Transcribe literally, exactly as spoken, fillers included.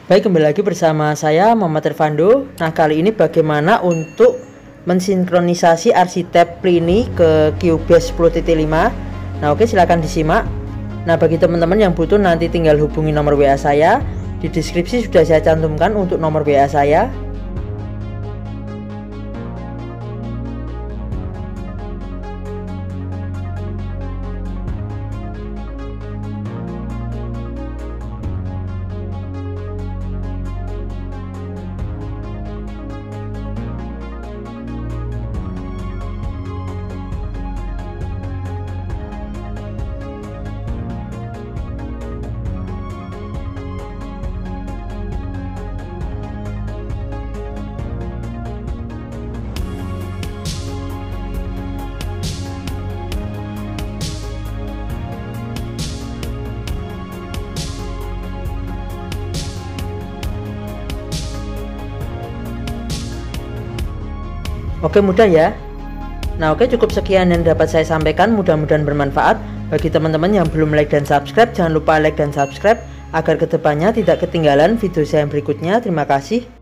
Baik, kembali lagi bersama saya Muhammad Irfando. Nah, kali ini bagaimana untuk mensinkronisasi R C tab Pliny ke Cubase sepuluh titik lima. Nah, oke, silahkan disimak. Nah, bagi teman-teman yang butuh nanti tinggal hubungi nomor W A saya. Di deskripsi sudah saya cantumkan untuk nomor W A saya. Oke, mudah ya. Nah, oke, cukup sekian yang dapat saya sampaikan, mudah-mudahan bermanfaat. Bagi teman-teman yang belum like dan subscribe, jangan lupa like dan subscribe agar kedepannya tidak ketinggalan video saya yang berikutnya. Terima kasih.